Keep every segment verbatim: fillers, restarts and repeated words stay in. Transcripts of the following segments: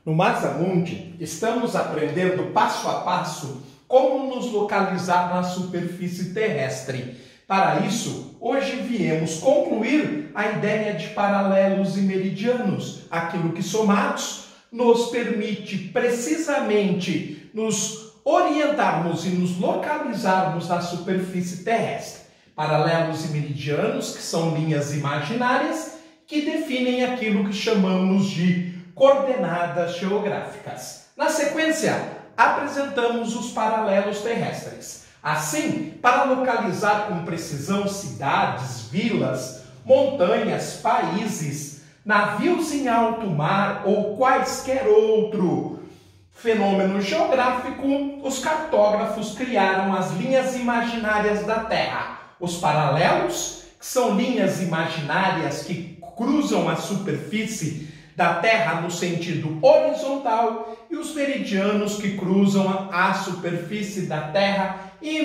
No Mazamundi, estamos aprendendo passo a passo como nos localizar na superfície terrestre. Para isso, hoje viemos concluir a ideia de paralelos e meridianos, aquilo que somados nos permite precisamente nos orientarmos e nos localizarmos na superfície terrestre. Paralelos e meridianos, que são linhas imaginárias que definem aquilo que chamamos de coordenadas geográficas. Na sequência, apresentamos os paralelos terrestres. Assim, para localizar com precisão cidades, vilas, montanhas, países, navios em alto mar ou quaisquer outro fenômeno geográfico, os cartógrafos criaram as linhas imaginárias da Terra. Os paralelos, que são linhas imaginárias que cruzam a superfície da Terra no sentido horizontal, e os meridianos que cruzam a superfície da Terra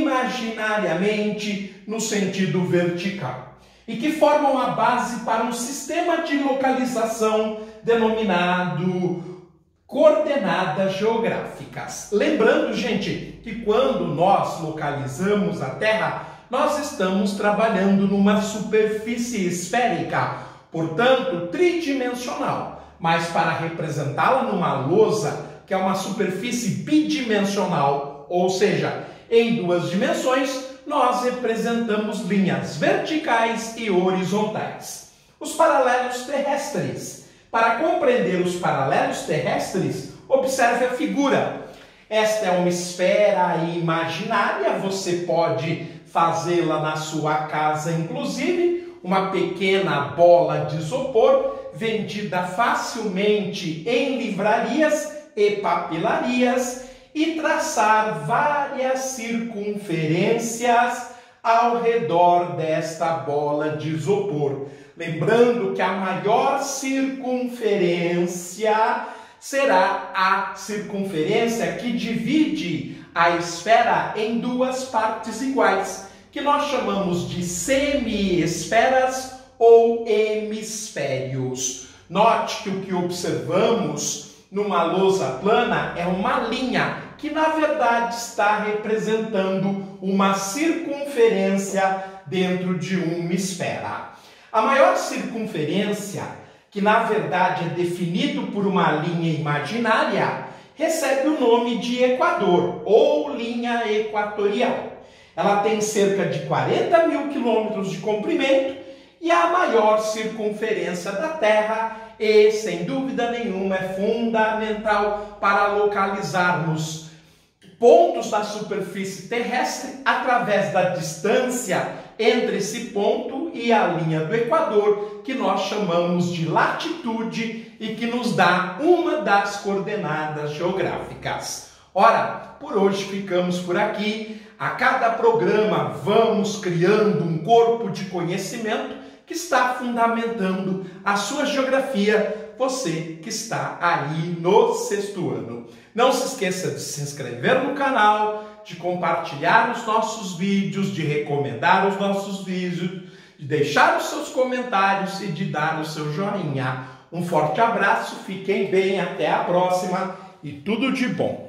imaginariamente no sentido vertical, e que formam a base para um sistema de localização denominado coordenadas geográficas. Lembrando, gente, que quando nós localizamos a Terra, nós estamos trabalhando numa superfície esférica, portanto tridimensional. Mas para representá-la numa lousa, que é uma superfície bidimensional, ou seja, em duas dimensões, nós representamos linhas verticais e horizontais. Os paralelos terrestres. Para compreender os paralelos terrestres, observe a figura. Esta é uma esfera imaginária, você pode fazê-la na sua casa, inclusive, uma pequena bola de isopor, vendida facilmente em livrarias e papelarias, e traçar várias circunferências ao redor desta bola de isopor. Lembrando que a maior circunferência será a circunferência que divide a esfera em duas partes iguais, que nós chamamos de semi-esferas ou hemisférios. Note que o que observamos numa lousa plana é uma linha que, na verdade, está representando uma circunferência dentro de uma esfera. A maior circunferência, que na verdade é definido por uma linha imaginária, recebe o nome de equador ou linha equatorial. Ela tem cerca de quarenta mil quilômetros de comprimento e a maior circunferência da Terra e, sem dúvida nenhuma, é fundamental para localizarmos pontos da superfície terrestre através da distância entre esse ponto e a linha do Equador, que nós chamamos de latitude e que nos dá uma das coordenadas geográficas. Ora, por hoje ficamos por aqui. A cada programa vamos criando um corpo de conhecimento que está fundamentando a sua geografia, você que está aí no sexto ano. Não se esqueça de se inscrever no canal, de compartilhar os nossos vídeos, de recomendar os nossos vídeos, de deixar os seus comentários e de dar o seu joinha. Um forte abraço, fiquem bem, até a próxima e tudo de bom!